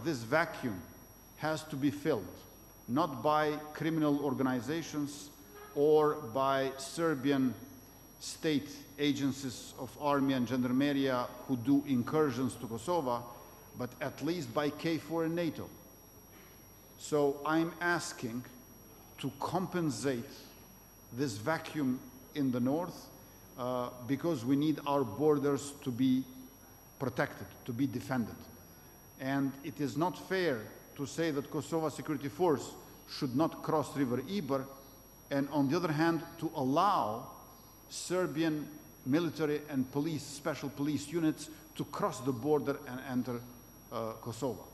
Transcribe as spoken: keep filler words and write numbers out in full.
This vacuum has to be filled, not by criminal organizations or by Serbian state agencies of army and gendarmeria who do incursions to Kosovo, but at least by K four and NATO. So I'm asking to compensate this vacuum in the north uh, because we need our borders to be protected, to be defended. And it is not fair to say that Kosovo security force should not cross River Iber, and on the other hand, to allow Serbian military and police, special police units to cross the border and enter uh, Kosovo.